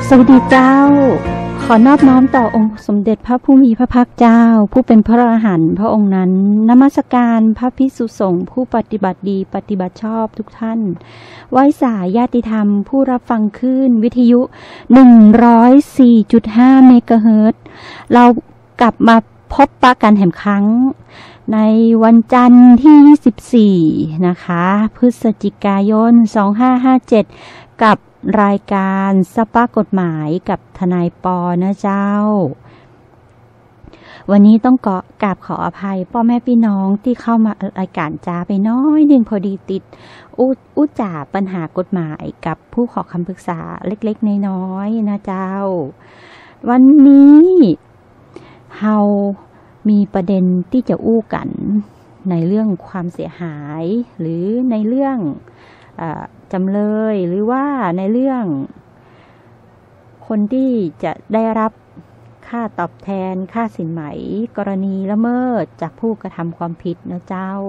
สวัสดีเจ้าขอนอบน้อมต่อองค์สมเด็จพระผู้มีพระภาคเจ้าผู้เป็นพระอรหันต์พระองค์นั้นนมัสการพระภิกษุสงฆ์ผู้ปฏิบัติดีปฏิบัติชอบทุกท่านไหว้สายญาติธรรมผู้รับฟังคลื่นวิทยุ 104.5 เมกะเฮิรตซ์เรากลับมาพบปะกันแห่งครั้งในวันจันทร์ที่24นะคะพฤศจิกายน2557กับรายการสปากฎหมายกับทนายปอนะเจ้าวันนี้ต้องกราบขออภัยพ่อแม่พี่น้องที่เข้ามารายการจ้าไปน้อยหนึ่งพอดีติดอุจจาปัญหากฎหมายกับผู้ขอคำปรึกษาเล็กๆน้อยๆนะเจ้าวันนี้เฮามีประเด็นที่จะอู้กันในเรื่องความเสียหายหรือในเรื่องจำเลยหรือว่าในเรื่องคนที่จะได้รับค่าตอบแทนค่าสินไหมกรณีละเมิดจากผู้กระทำความผิดนะเจ้า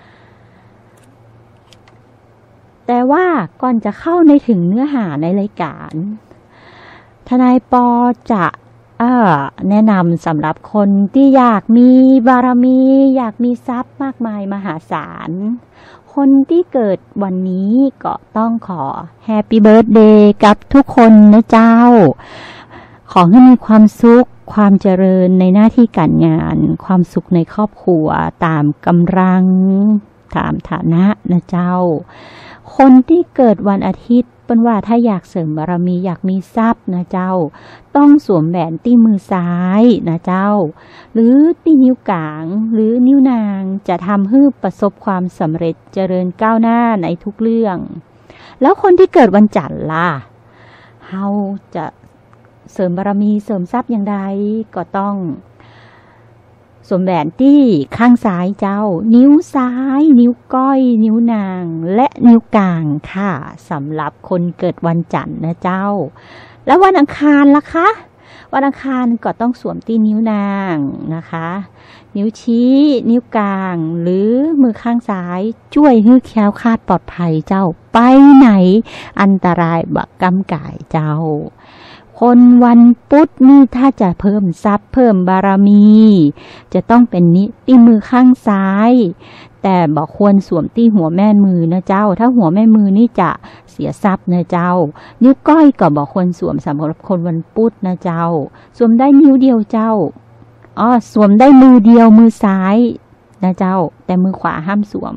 แต่ว่าก่อนจะเข้าในถึงเนื้อหาในรายการทนายปอจะแนะนำสำหรับคนที่อยากมีบารมีอยากมีทรัพย์มากมายมหาศาลคนที่เกิดวันนี้ก็ต้องขอแฮปปี้เบิร์ธเดย์กับทุกคนนะเจ้าขอให้มีความสุขความเจริญในหน้าที่การงานความสุขในครอบครัวตามกำลังตามฐานะนะเจ้าคนที่เกิดวันอาทิตย์เป็นว่าถ้าอยากเสริมบารมีอยากมีทรัพย์นะเจ้าต้องสวมแหวนที่มือซ้ายนะเจ้าหรือที่นิ้วกลางหรือนิ้วนางจะทำให้ประสบความสำเร็จเจริญก้าวหน้าในทุกเรื่องแล้วคนที่เกิดวันจันทร์ล่ะเฮาจะเสริมบารมีเสริมทรัพย์อย่างไรก็ต้องสวมแหวนที่ข้างซ้ายเจ้านิ้วซ้ายนิ้วก้อยนิ้วนางและนิ้วกลางค่ะสำหรับคนเกิดวันจันทร์นะเจ้าแล้ววันอังคารล่ะคะวันอังคารก็ต้องสวมที่นิ้วนางนะคะนิ้วชี้นิ้วกลางหรือมือข้างซ้ายช่วยให้แคล้วคลาดปลอดภัยเจ้าไปไหนอันตรายบักกำก่ายเจ้าคนวันพุธนี่ถ้าจะเพิ่มทรัพย์เพิ่มบารมีจะต้องเป็นที่มือข้างซ้ายแต่บอกควรสวมที่หัวแม่มือนะเจ้าถ้าหัวแม่มือนี่จะเสียทรัพย์นะเจ้านิ้วก้อยก็บอกควรสวมสำหรับคนวันพุธนะเจ้าสวมได้นิ้วเดียวเจ้าสวมได้มือเดียวมือซ้ายนะเจ้าแต่มือขวาห้ามสวม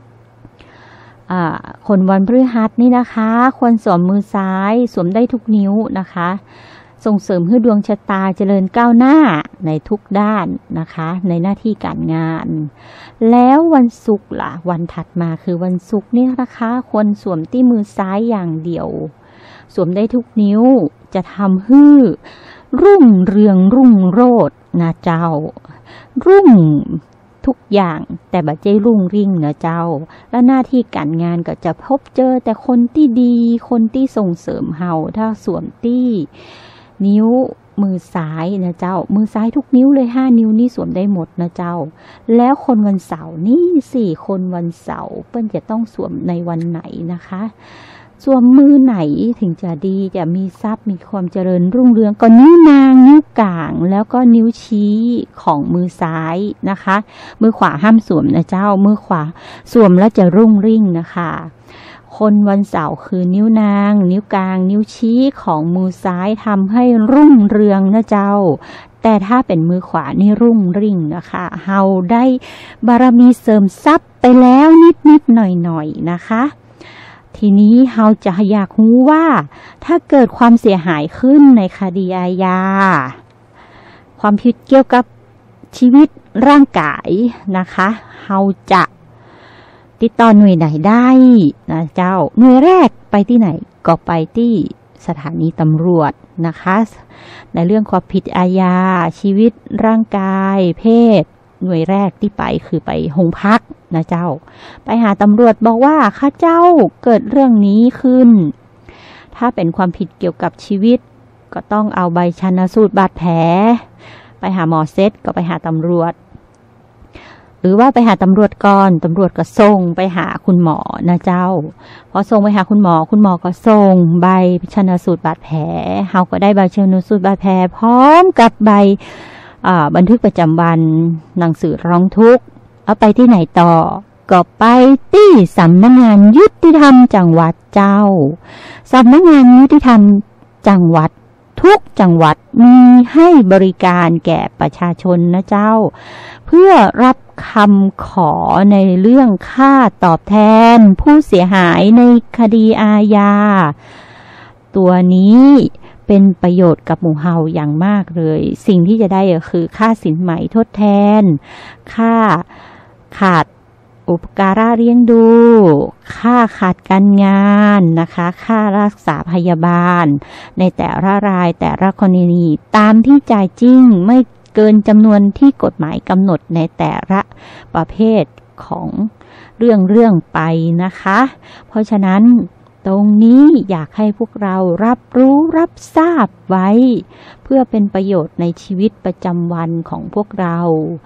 คนวันพฤหัสนี่นะคะควรสวมมือซ้ายสวมได้ทุกนิ้วนะคะส่งเสริมให้ดวงชะตาเจริญก้าวหน้าในทุกด้านนะคะในหน้าที่การงานแล้ววันศุกร์ล่ะวันถัดมาคือวันศุกร์นี่นะคะควรสวมที่มือซ้ายอย่างเดียวสวมได้ทุกนิ้วจะทำให้รุ่งเรืองรุ่งโรจน์นะเจ้ารุ่งทุกอย่างแต่บัดใจรุ่งริ่งนะเจ้าและหน้าที่การงานก็จะพบเจอแต่คนที่ดีคนที่ส่งเสริมเฮาถ้าสวมที่นิ้วมือซ้ายนะเจ้ามือซ้ายทุกนิ้วเลย5นิ้วนี่สวมได้หมดนะเจ้าแล้วคนวันเสาร์นี่4คนวันเสาร์เปิ้นจะต้องสวมในวันไหนนะคะสวมมือไหนถึงจะดีจะมีทรัพย์มีความเจริญรุ่งเรืองก็นิ้วนางนิ้วกลางแล้วก็นิ้วชี้ของมือซ้ายนะคะมือขวาห้ามสวมนะเจ้ามือขวาสวมแล้วจะรุ่งริ่งนะคะคนวันเสาร์คือนิ้วนางนิ้วกลางนิ้วชี้ของมือซ้ายทำให้รุ่งเรืองนะเจ้าแต่ถ้าเป็นมือขวานี่รุ่งริ่งนะคะเฮาได้บารมีเสริมทรัพย์ไปแล้วนิดหน่อยนะคะทีนี้เราจะอยากรู้ว่าถ้าเกิดความเสียหายขึ้นในคดีอาญาความผิดเกี่ยวกับชีวิตร่างกายนะคะเราจะติดต่อหน่วยไหนได้นะเจ้าหน่วยแรกไปที่ไหนก็ไปที่สถานีตำรวจนะคะในเรื่องความผิดอาญาชีวิตร่างกายเพศหน่วยแรกที่ไปคือไปโรงพักนะเจ้าไปหาตำรวจบอกว่าข้าเจ้าเกิดเรื่องนี้ขึ้นถ้าเป็นความผิดเกี่ยวกับชีวิตก็ต้องเอาใบชันสูตรบาดแผลไปหาหมอเซตก็ไปหาตำรวจหรือว่าไปหาตำรวจก่อนตำรวจก็ส่งไปหาคุณหมอนะเจ้าพอส่งไปหาคุณหมอก็ส่งใบชันสูตรบาดแผลเฮาก็ได้ใบชันสูตรบาดแผลพร้อมกับใบบันทึกประจำวันหนังสือร้องทุกข์เอาไปที่ไหนต่อก็ไปที่สำนักงานยุติธรรมจังหวัดเจ้าสำนักงานยุติธรรมจังหวัดทุกจังหวัดมีให้บริการแก่ประชาชนนะเจ้าเพื่อรับคำขอในเรื่องค่าตอบแทนผู้เสียหายในคดีอาญาตัวนี้เป็นประโยชน์กับหมู่เฮาอย่างมากเลยสิ่งที่จะได้ก็คือค่าสินไหมทดแทนค่าขาดอุปการะเลี้ยงดูค่าขาดการงานนะคะค่ารักษาพยาบาลในแต่ละรายแต่ละกรณีตามที่จ่ายจริงไม่เกินจำนวนที่กฎหมายกำหนดในแต่ละประเภทของเรื่องไปนะคะเพราะฉะนั้นตรงนี้อยากให้พวกเรารับรู้รับทราบไว้เพื่อเป็นประโยชน์ในชีวิตประจำวันของพวกเรา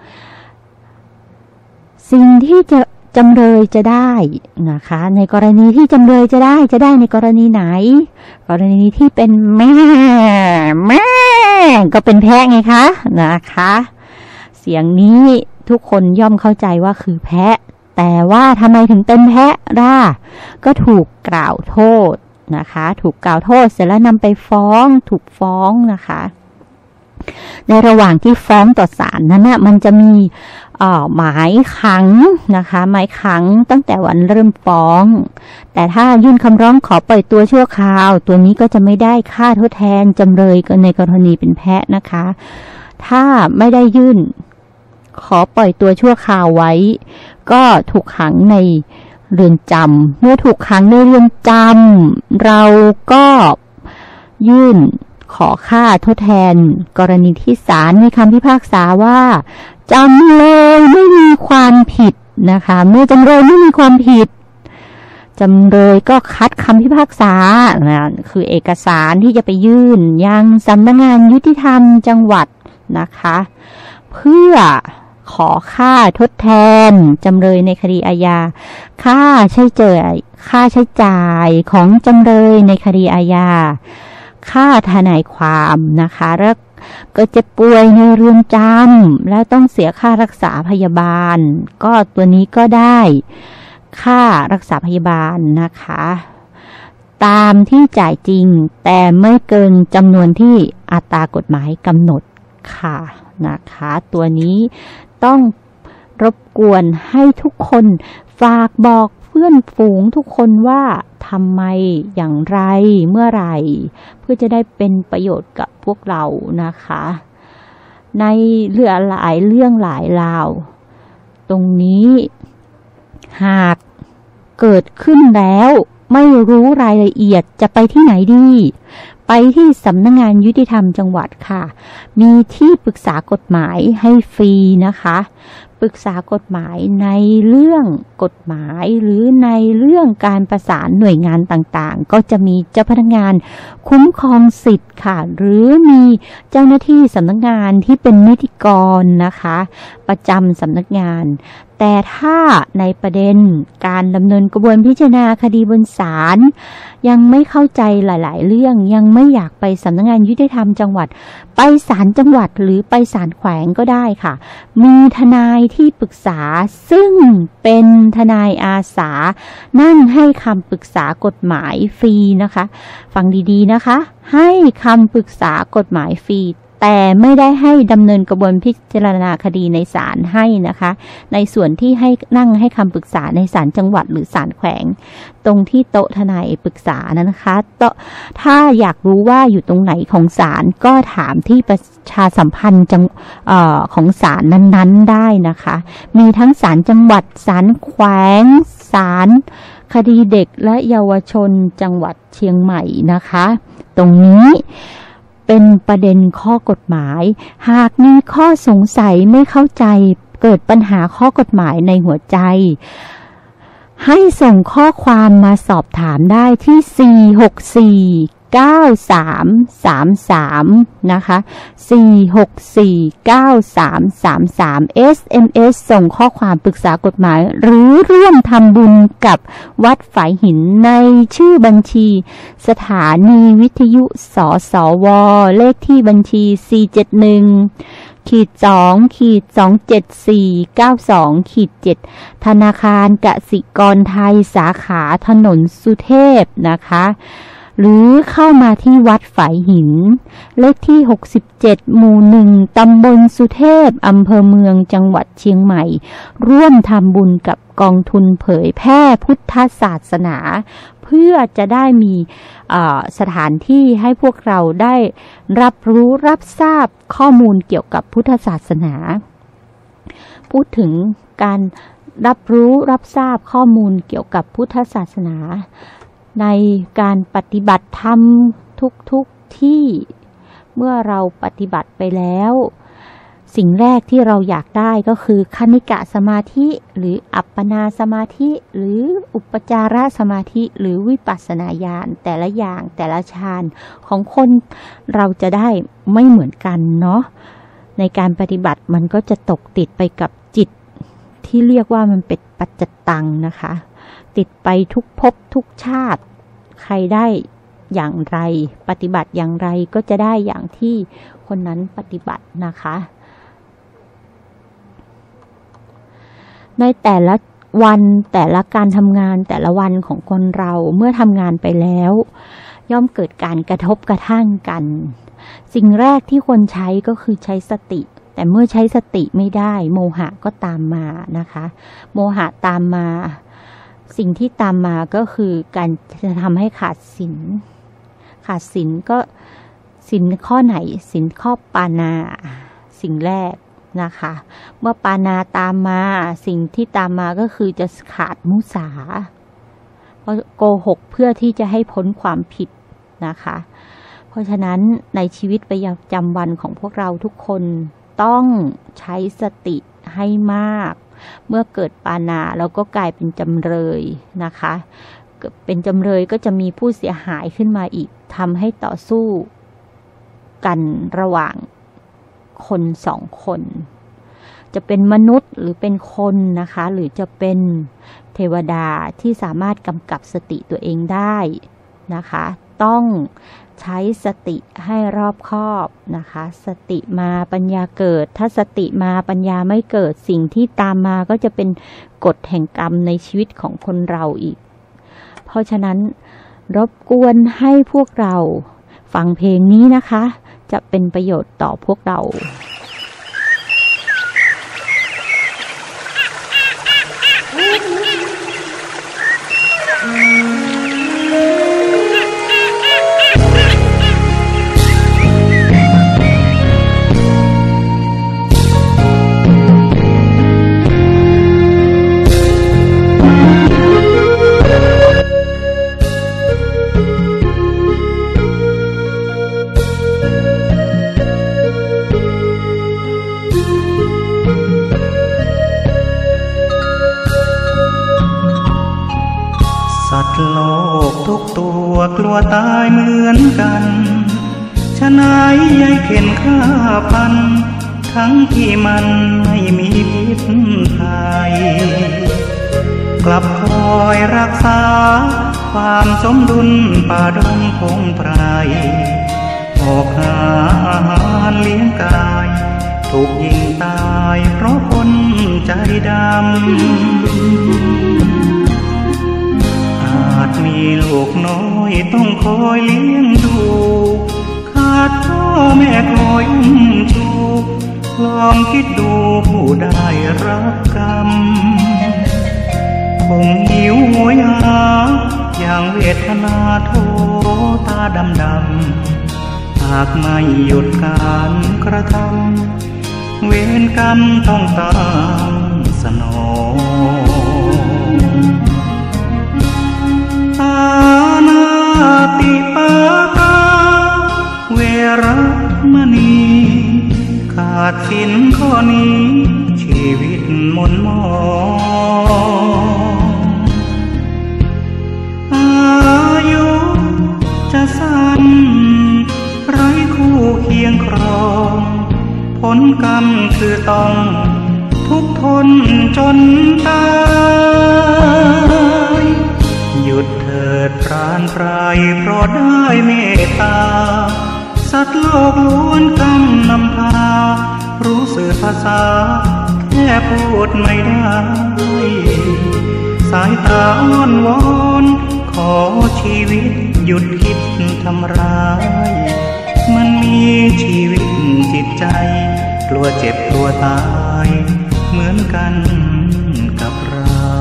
สิ่งที่จำเลยจะได้นะคะในกรณีที่จำเลยจะได้ในกรณีไหนกรณีที่เป็นแม่ก็เป็นแพะไงคะนะคะเสียงนี้ทุกคนย่อมเข้าใจว่าคือแพะแต่ว่าทำไมถึงเป็นแพะล่ะก็ถูกกล่าวโทษนะคะถูกกล่าวโทษเสร็จแล้วนำไปถูกฟ้องนะคะในระหว่างที่ฟ้องต่อศาลนั้นนะมันจะมีหมายขังนะคะหมายขังตั้งแต่วันเริ่มฟ้องแต่ถ้ายื่นคำร้องขอปล่อยตัวชั่วคราวตัวนี้ก็จะไม่ได้ค่าทดแทนจำเลยในกรณีเป็นแพะนะคะถ้าไม่ได้ยื่นขอปล่อยตัวชั่วคราวไว้ก็ถูกขังในเรือนจำเมื่อถูกขังในเรือนจำเราก็ยื่นขอค่าทดแทนกรณีที่ศาลมีคำพิพากษาว่าจำเลยไม่มีความผิดนะคะเมื่อจำเลยไม่มีความผิดจำเลยก็คัดคำพิพากษาคือเอกสารที่จะไปยื่นยังสำนักงานยุติธรรมจังหวัดนะคะเพื่อขอค่าทดแทนจำเลยในคดีอาญาค่าใช้จ่ายของจำเลยในคดีอาญาค่าทนายความนะคะแล้วก็จะป่วยในเรือนจำแล้วต้องเสียค่ารักษาพยาบาลก็ตัวนี้ก็ได้ค่ารักษาพยาบาลนะคะตามที่จ่ายจริงแต่ไม่เกินจำนวนที่อัตรากฎหมายกำหนดค่ะนะคะตัวนี้ต้องรบกวนให้ทุกคนฝากบอกเพื่อนฝูงทุกคนว่าทำไมอย่างไรเมื่อไหร่เพื่อจะได้เป็นประโยชน์กับพวกเรานะคะในหลายเรื่องหลายราวตรงนี้หากเกิดขึ้นแล้วไม่รู้รายละเอียดจะไปที่ไหนดีไปที่สำนักงานยุติธรรมจังหวัดค่ะมีที่ปรึกษากฎหมายให้ฟรีนะคะปรึกษากฎหมายในเรื่องกฎหมายหรือในเรื่องการประสานหน่วยงานต่างๆก็จะมีเจ้าพนักงานคุ้มครองสิทธิ์ค่ะหรือมีเจ้าหน้าที่สำนักงานที่เป็นนิติกรนะคะประจำสำนักงานแต่ถ้าในประเด็นการดำเนินกระบวนพิจารณาคดีบนศาลยังไม่เข้าใจหลายๆเรื่องยังไม่อยากไปสำนักงานยุติธรรมจังหวัดไปศาลจังหวัดหรือไปศาลแขวงก็ได้ค่ะมีทนายที่ปรึกษาซึ่งเป็นทนายอาสานั่งให้คำปรึกษากฎหมายฟรีนะคะฟังดีๆนะคะให้คำปรึกษากฎหมายฟรีแต่ไม่ได้ให้ดำเนินกระบวนพิจารณาคดีในศาลให้นะคะในส่วนที่ให้นั่งให้คำปรึกษาในศาลจังหวัดหรือศาลแขวงตรงที่โต๊ะทนายปรึกษานะคะถ้าอยากรู้ว่าอยู่ตรงไหนของศาลก็ถามที่ประชาสัมพันธ์ของศาลนั้นๆได้นะคะมีทั้งศาลจังหวัดศาลแขวงศาลคดีเด็กและเยาวชนจังหวัดเชียงใหม่นะคะตรงนี้เป็นประเด็นข้อกฎหมายหากมีข้อสงสัยไม่เข้าใจเกิดปัญหาข้อกฎหมายในหัวใจให้ส่งข้อความมาสอบถามได้ที่นะคะ4649333 SMS ส่งข้อความปรึกษากฎหมายหรือร่วมทำบุญกับวัดฝายหินในชื่อบัญชีสถานีวิทยุสสวเลขที่บัญชี471-27492-7ธนาคารกสิกรไทยสาขาถนนสุเทพนะคะหรือเข้ามาที่วัดฝายหินเลขที่67หมู่1ตำบลสุเทพอำเภอเมืองจังหวัดเชียงใหม่ร่วมทำบุญกับกองทุนเผยแพร่พุทธศาสนาเพื่อจะได้มีสถานที่ให้พวกเราได้รับรู้รับทราบข้อมูลเกี่ยวกับพุทธศาสนาพูดถึงการรับรู้รับทราบข้อมูลเกี่ยวกับพุทธศาสนาในการปฏิบัติธรรมทุกที่เมื่อเราปฏิบัติไปแล้วสิ่งแรกที่เราอยากได้ก็คือคณิกะสมาธิหรืออัปปนาสมาธิหรืออุปจารสมาธิหรือวิปัสสนาญาณแต่ละอย่างแต่ละฌานของคนเราจะได้ไม่เหมือนกันเนาะในการปฏิบัติมันก็จะตกติดไปกับจิตที่เรียกว่ามันเป็นปัจจตังนะคะติดไปทุกภพทุกชาติใครได้อย่างไรปฏิบัติอย่างไรก็จะได้อย่างที่คนนั้นปฏิบัตินะคะในแต่ละวันแต่ละการทำงานแต่ละวันของคนเราเมื่อทำงานไปแล้วย่อมเกิดการกระทบกระทั่งกันสิ่งแรกที่ควรใช้ก็คือใช้สติแต่เมื่อใช้สติไม่ได้โมหะก็ตามมานะคะโมหะตามมาสิ่งที่ตามมาก็คือการจะทำให้ขาดศีลก็ศีลข้อไหนศีลข้อปานาสิ่งแรกนะคะเมื่อปานาตามมาสิ่งที่ตามมาก็คือจะขาดมุสาเพราะโกหกเพื่อที่จะให้พ้นความผิดนะคะเพราะฉะนั้นในชีวิตประจำวันของพวกเราทุกคนต้องใช้สติให้มากเมื่อเกิดปานาเราก็กลายเป็นจำเลยนะคะเป็นจำเลยก็จะมีผู้เสียหายขึ้นมาอีกทำให้ต่อสู้กันระหว่างคนสองคนจะเป็นมนุษย์หรือเป็นคนนะคะหรือจะเป็นเทวดาที่สามารถกำกับสติตัวเองได้นะคะต้องใช้สติให้รอบคอบนะคะสติมาปัญญาเกิดถ้าสติมาปัญญาไม่เกิดสิ่งที่ตามมาก็จะเป็นกฎแห่งกรรมในชีวิตของคนเราอีกเพราะฉะนั้นรบกวนให้พวกเราฟังเพลงนี้นะคะจะเป็นประโยชน์ต่อพวกเราโลกทุกตัวกลัวตายเหมือนกันฉะนั้นยายเข็นฆ่าพันทั้งที่มันไม่มีพิษภัยกลับคอยรักษาความสมดุลป่าดงพงไพรออกหาอาหารเลี้ยงกายถูกยิงตายเพราะคนใจดำอาจมีลูกน้อยต้องคอยเลี้ยงดูขาดพ่อแม่คอยอุ้มชูลองคิดดูผู้ได้รับกรรมคงหิวโหยหาอย่างเวทนาโทตาดำหากไม่หยุดการกระทำเวรกรรมต้องตามสนองอาณาติปาตาเวรมณีขาดศีลข้อนี้ชีวิตหม่นหมองอายุจะสั้นลกรรมคือต้องทุกข์ทนจนตายหยุดเถิดพรานไพรเพราะได้เมตตาสัตว์โลกล้วนกำนำพารู้สื่อภาษาแค่พูดไม่ได้สายตาอ้อนวอนขอชีวิตหยุดคิดทำร้ายมันมีชีวิตจิตใจกลัวเจ็บกลัวตายเหมือนกันกับเรา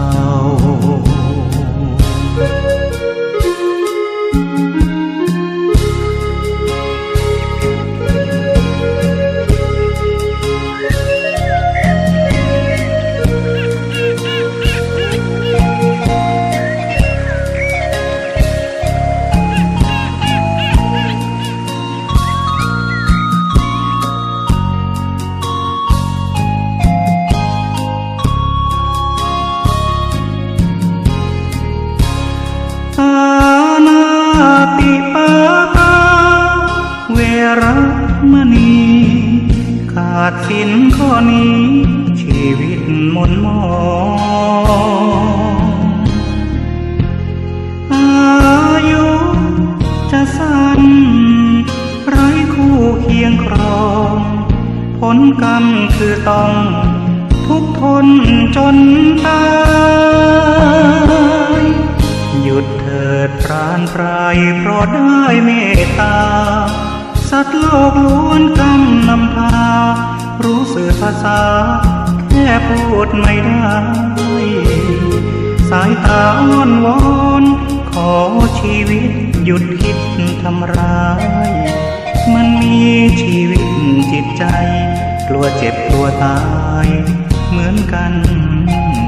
ติปาปาเวรมณีขาดสินข้อนี้ชีวิตหม่นหมองอายุจะสั้นไร้คู่เคียงครองผลกรรมคือต้องทุกข์ทนจนตายหยุดเถิดพรานไพรเพราะได้เมตตาสัตว์โลกล้วนกำนำพารู้สื่อภาษาแค่พูดไม่ได้สายตาอ้อนวอนขอชีวิตหยุดคิดทำร้ายมันมีชีวิตจิตใจกลัวเจ็บกลัวตายเหมือนกัน